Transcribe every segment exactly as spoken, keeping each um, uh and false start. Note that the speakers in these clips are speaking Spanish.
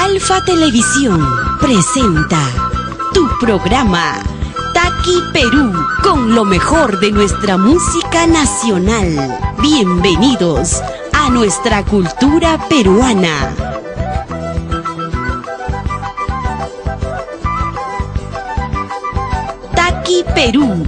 Alfa Televisión presenta tu programa Taqui Perú con lo mejor de nuestra música nacional. Bienvenidos a nuestra cultura peruana. Taqui Perú.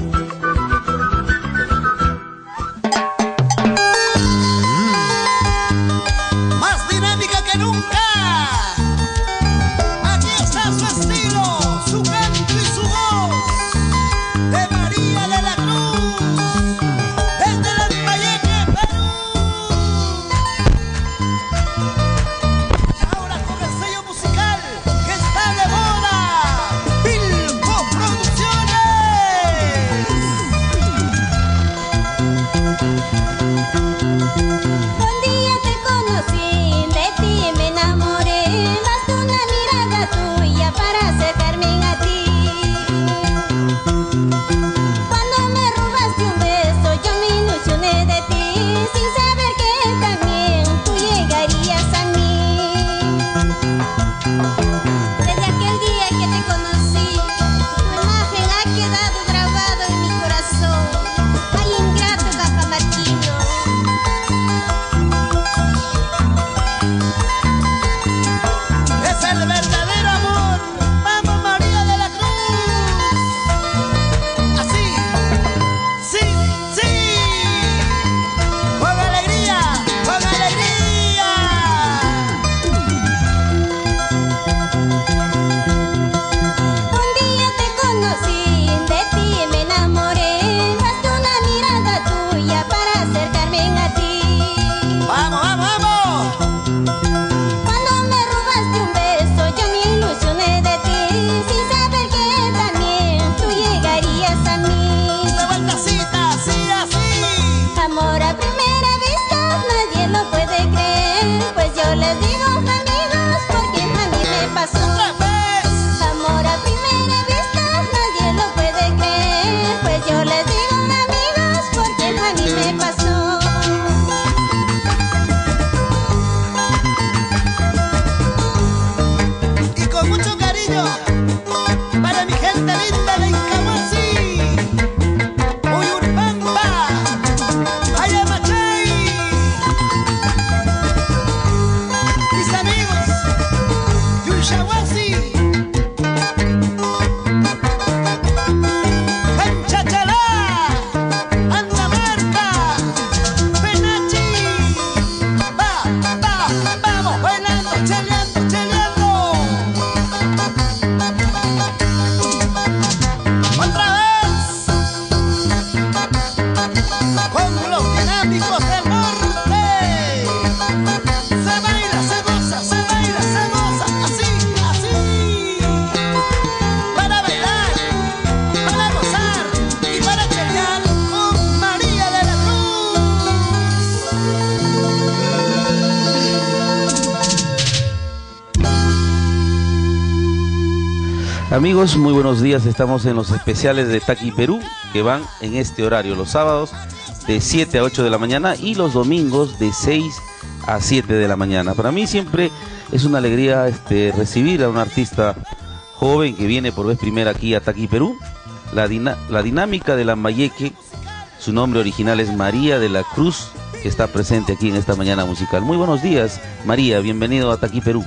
Amigos, muy buenos días. Estamos en los especiales de Taqui Perú que van en este horario, los sábados de siete a ocho de la mañana y los domingos de seis a siete de la mañana. Para mí siempre es una alegría este, recibir a un artista joven que viene por vez primera aquí a Taqui Perú. La, dina la dinámica de Lambayeque, su nombre original es María de la Cruz, que está presente aquí en esta mañana musical. Muy buenos días, María, bienvenido a Taqui Perú.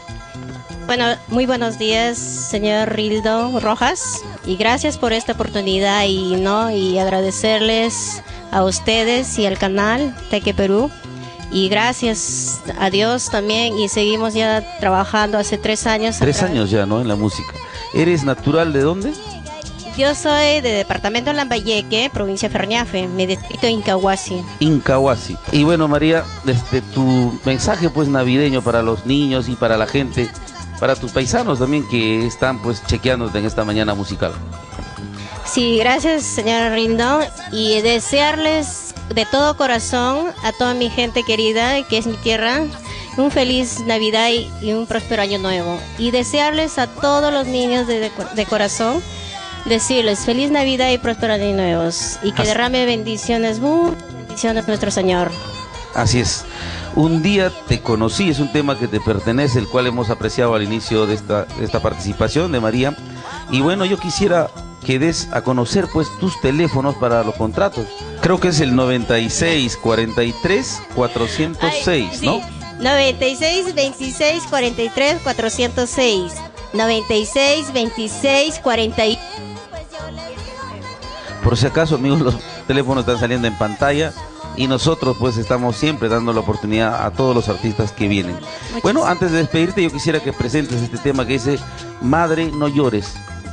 Bueno, muy buenos días, señor Rildo Rojas, y gracias por esta oportunidad y no y agradecerles a ustedes y al canal Taqui Perú, y gracias a Dios también, y seguimos ya trabajando hace tres años. Tres años ya, ¿no? En la música. ¿Eres natural de dónde? Yo soy de departamento Lambayeque, provincia de Ferñafe, mi distrito Incahuasi. Incahuasi. Y bueno, María, este, tu mensaje pues navideño para los niños y para la gente, para tus paisanos también que están pues chequeándote en esta mañana musical. Sí, gracias, señor Rindo, y desearles de todo corazón a toda mi gente querida, que es mi tierra, un feliz Navidad y, y un próspero año nuevo. Y desearles a todos los niños de, de, de corazón, decirles feliz Navidad y próspero año nuevos, y que derrame bendiciones, muchas bendiciones nuestro Señor. Así es. Un día te conocí, es un tema que te pertenece, el cual hemos apreciado al inicio de esta, de esta participación de María. Y bueno, yo quisiera que des a conocer pues tus teléfonos para los contratos. Creo que es el noventa y seis, cuarenta y tres, cuatrocientos seis, Ay, sí. ¿no? noventa y seis, veintiséis, cuarenta y tres, cuatrocientos seis. noventa y seis, veintiséis, cuarenta y... Por si acaso, amigos, los teléfonos están saliendo en pantalla y nosotros pues estamos siempre dando la oportunidad a todos los artistas que vienen. Muchas Bueno, antes de despedirte, yo quisiera que presentes este tema que dice Madre, no llores.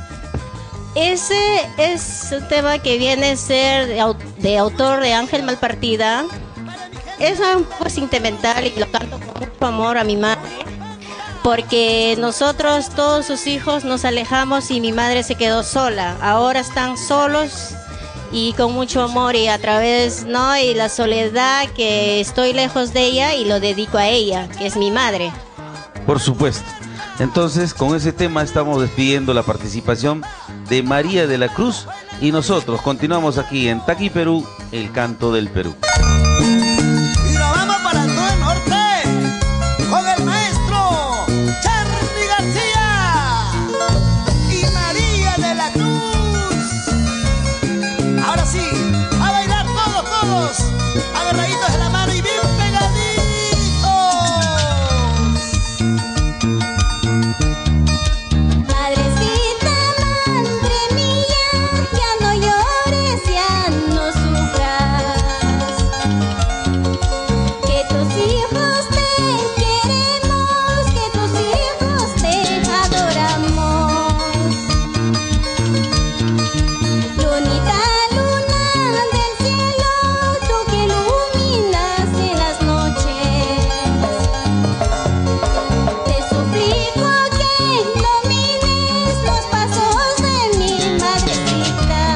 Ese es un tema que viene a ser de, au- de autor de Ángel Malpartida. Es un pues sentimental y lo canto con mucho amor a mi madre, porque nosotros, todos sus hijos, nos alejamos y mi madre se quedó sola. Ahora están solos y con mucho amor, y a través, ¿no? Y la soledad, que estoy lejos de ella y lo dedico a ella, que es mi madre. Por supuesto. Entonces, con ese tema estamos despidiendo la participación de María de la Cruz y nosotros continuamos aquí en Taqui Perú, el canto del Perú. Y nos vamos para todo el norte con el maestro Charly García y María de la Cruz. Ahora sí, a bailar todos, todos, agarraditos de la mano y bien pegaditos. Madrecita, madre mía, ya no llores, ya no sufras, que tus hijos te queremos, que tus hijos te adoramos. Lunita, luna del cielo, tú que iluminas en las noches, te suplico que no mires los pasos de mi madrecita.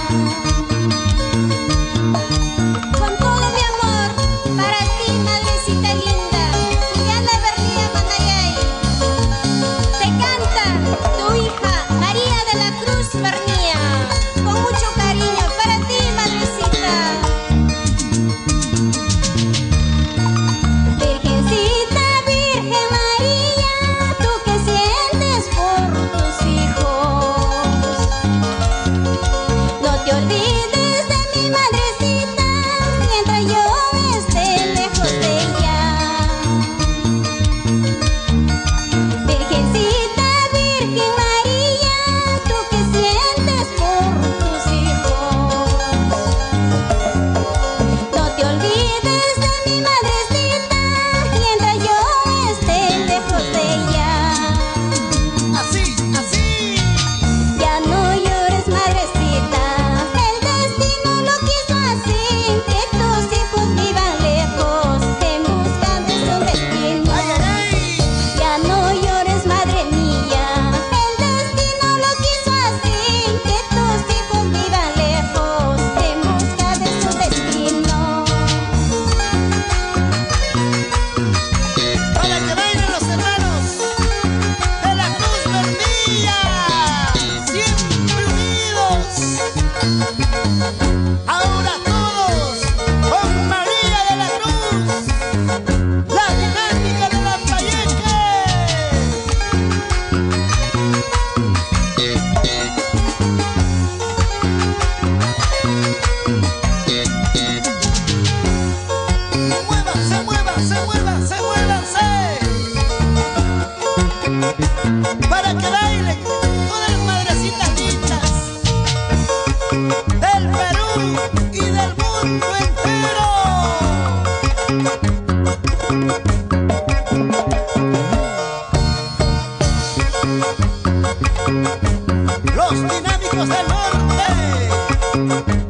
Con todo mi amor para ti, madrecita linda, Juliana Bernía Manayay. Te canta tu hija María de la Cruz Bernía, con mucho cariño para ti, madrecita. Virgencita, Virgen María, tú que sientes por tus hijos, no te olvides de mi madrecita mientras yo esté lejos de ella. Virgencita, Virgen María, tú que sientes por tus hijos, no te olvides de mi madrecita mientras yo esté lejos de ella. Así, así. Ya no llores, madrecita, el destino lo quiso así, que tus hijos vivan lejos en busca de su destino. Ay, ay, ay. Ya no llores, madre mía, el destino lo quiso así, que tus hijos vivan lejos en busca de su destino. Para que bailen los hermanos de la Cruz Bernilla, siempre unidos. Ahora todos con María de la Cruz, la dinámica de la Payeque. Muévanse, muévanse, muévanse, muévanse. Para que bailen todas las madrecitas lindas del Perú y del mundo entero. Los dinámicos del norte.